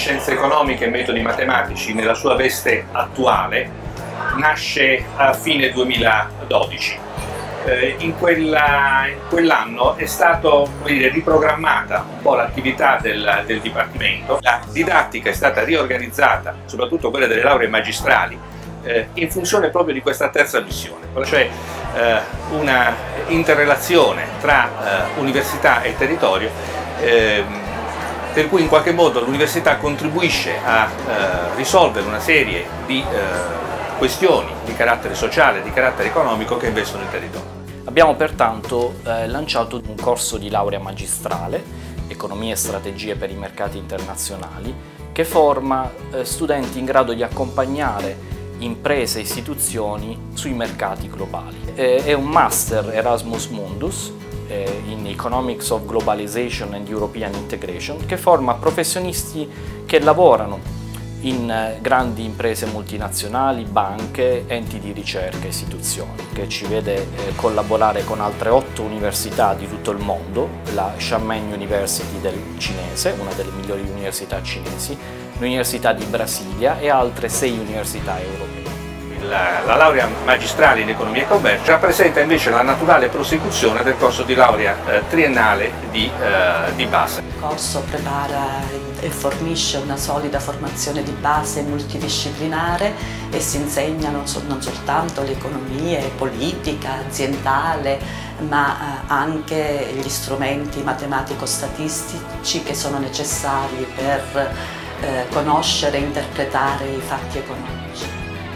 scienze economiche e metodi matematici nella sua veste attuale nasce a fine 2012. In quell'anno è stata riprogrammata un po' l'attività del Dipartimento, la didattica è stata riorganizzata, soprattutto quella delle lauree magistrali, in funzione proprio di questa terza missione, cioè una interrelazione tra università e territorio, per cui in qualche modo l'università contribuisce a risolvere una serie di questioni di carattere sociale, di carattere economico che investono il territorio. Abbiamo pertanto lanciato un corso di laurea magistrale, Economia e Strategie per i mercati internazionali, che forma studenti in grado di accompagnare imprese e istituzioni sui mercati globali. È un Master Erasmus Mundus in Economics of Globalization and European Integration che forma professionisti che lavorano in grandi imprese multinazionali, banche, enti di ricerca e istituzioni, che ci vede collaborare con altre 8 università di tutto il mondo, la Xiamen University del cinese, una delle migliori università cinesi, l'Università di Brasilia e altre 6 università europee. La laurea magistrale in Economia e Commercio rappresenta invece la naturale prosecuzione del corso di laurea triennale di base. Il corso prepara e fornisce una solida formazione di base multidisciplinare e si insegnano non soltanto le economie, politica, aziendale, ma anche gli strumenti matematico-statistici che sono necessari per conoscere e interpretare i fatti economici.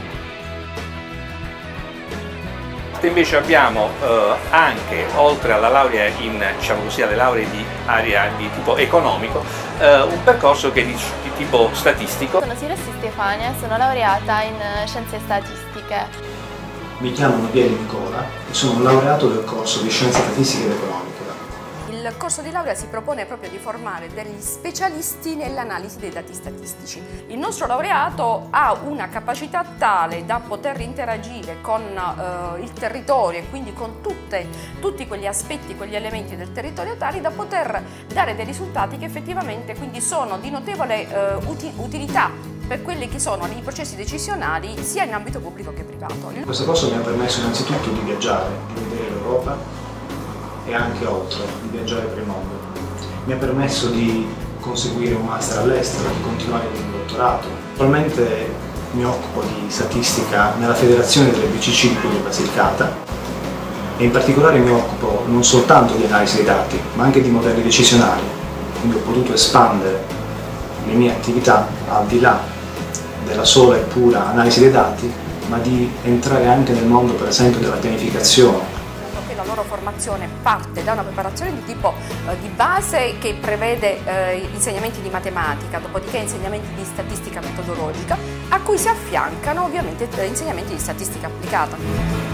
Invece abbiamo anche, oltre alla laurea alle lauree di area di tipo economico, un percorso che è di tipo statistico. Sono Silessi Stefania, sono laureata in Scienze Statistiche. Mi chiamo Pieri Nicola e sono un laureato del corso di Scienze Statistiche ed Economiche. Il corso di laurea si propone proprio di formare degli specialisti nell'analisi dei dati statistici. Il nostro laureato ha una capacità tale da poter interagire con il territorio e quindi con tutti quegli aspetti, quegli elementi del territorio tali da poter dare dei risultati che effettivamente quindi sono di notevole utilità per quelli che sono i processi decisionali sia in ambito pubblico che privato. Questo corso mi ha permesso innanzitutto di viaggiare, di vedere l'Europa e anche oltre, di viaggiare per il mondo. Mi ha permesso di conseguire un master all'estero, di continuare con un dottorato. Attualmente mi occupo di statistica nella Federazione delle BCC di Cuneo Basilicata e in particolare mi occupo non soltanto di analisi dei dati, ma anche di modelli decisionali. Quindi ho potuto espandere le mie attività al di là della sola e pura analisi dei dati, ma di entrare anche nel mondo, per esempio, della pianificazione. La loro formazione parte da una preparazione di tipo di base che prevede insegnamenti di matematica, dopodiché insegnamenti di statistica metodologica, a cui si affiancano ovviamente insegnamenti di statistica applicata.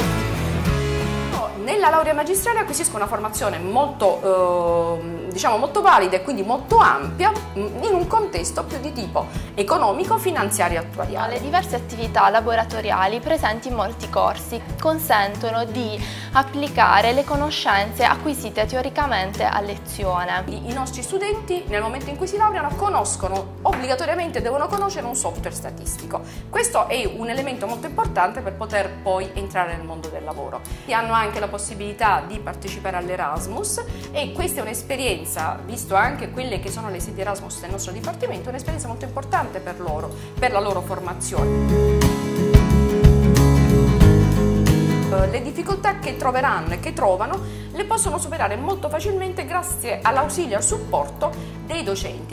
Nella laurea magistrale acquisisco una formazione molto valida e quindi molto ampia in un contesto più di tipo economico, finanziario e attuariale. Le diverse attività laboratoriali presenti in molti corsi consentono di applicare le conoscenze acquisite teoricamente a lezione. I nostri studenti nel momento in cui si laureano obbligatoriamente devono conoscere un software statistico. Questo è un elemento molto importante per poter poi entrare nel mondo del lavoro. E hanno anche la possibilità di partecipare all'Erasmus e questa è un'esperienza, visto anche quelle che sono le sedi Erasmus del nostro Dipartimento, un'esperienza molto importante per loro, per la loro formazione. Le difficoltà che troveranno e che trovano le possono superare molto facilmente grazie all'ausilio e al supporto dei docenti.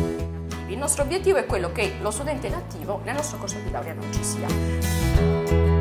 Il nostro obiettivo è quello che lo studente inattivo nel nostro corso di laurea non ci sia.